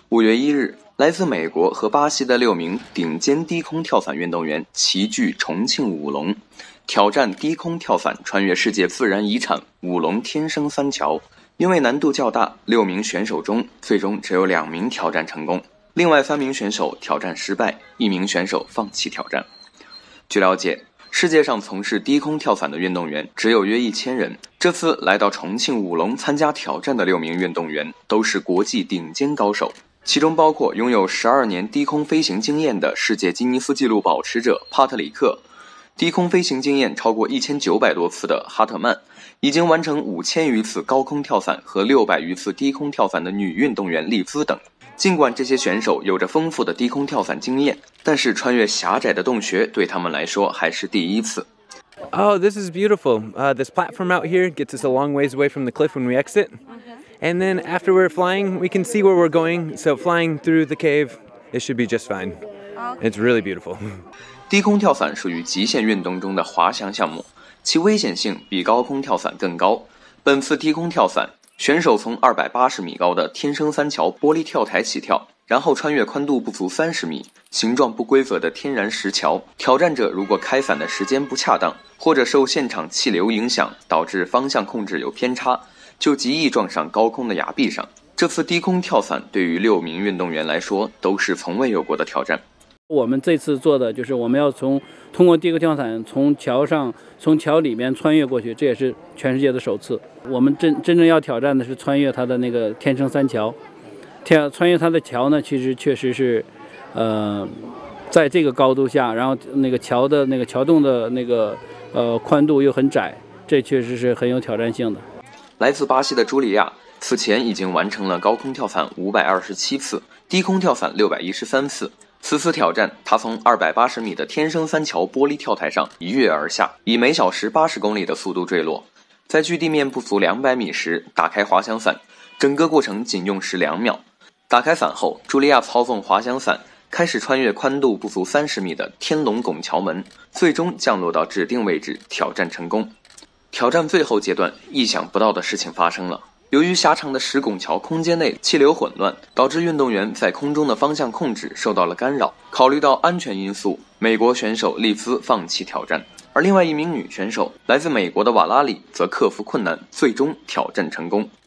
5月1日，来自美国和巴西的6名顶尖低空跳伞运动员齐聚重庆舞龙，挑战低空跳伞穿越世界自然遗产舞龙天生三桥。因为难度较大，6名选手中最终只有2名挑战成功，另外3名选手挑战失败，1名选手放弃挑战。据了解，世界上从事低空跳伞的运动员只有约1000人。这次来到重庆舞龙参加挑战的6名运动员都是国际顶尖高手，其中包括拥有12年低空飞行经验的世界吉尼斯纪录保持者帕特里克，低空飞行经验超过1900多次的哈特曼，已经完成5000余次高空跳伞和600余次低空跳伞的女运动员丽兹等。尽管这些选手有着丰富的低空跳伞经验，但是穿越狭窄的洞穴对他们来说还是第一次。 Oh, this is beautiful. This platform out here gets us a long ways away from the cliff when we exit. And then after we're flying, we can see where we're going. So flying through the cave, it should be just fine. It's really beautiful. 低空跳伞属于极限运动中的滑翔项目，其危险性比高空跳伞更高。本次低空跳伞，选手从280米高的天生三桥玻璃跳台起跳，然后穿越宽度不足30米、形状不规则的天然石桥。挑战者如果开伞的时间不恰当，或者受现场气流影响导致方向控制有偏差，就极易撞上高空的崖壁上。这次低空跳伞对于6名运动员来说都是从未有过的挑战。 我们这次做的就是我们要通过低空跳伞从桥里面穿越过去，这也是全世界的首次。我们真正要挑战的是穿越它的那个天生三桥。穿越它的桥呢，其实确实是，在这个高度下，然后那个桥的那个桥洞的那个宽度又很窄，这确实是很有挑战性的。 来自巴西的茱莉亚此前已经完成了高空跳伞527次，低空跳伞613次。此次挑战，他从280米的天生三桥玻璃跳台上一跃而下，以每小时80公里的速度坠落，在距地面不足200米时打开滑翔伞，整个过程仅用时2秒。打开伞后，茱莉亚操纵滑翔伞开始穿越宽度不足30米的天龙拱桥门，最终降落到指定位置，挑战成功。挑战最后阶段，意想不到的事情发生了。由于狭长的石拱桥空间内气流混乱，导致运动员在空中的方向控制受到了干扰。考虑到安全因素，美国选手丽兹放弃挑战，而另外1名女选手来自美国的瓦拉里则克服困难，最终挑战成功。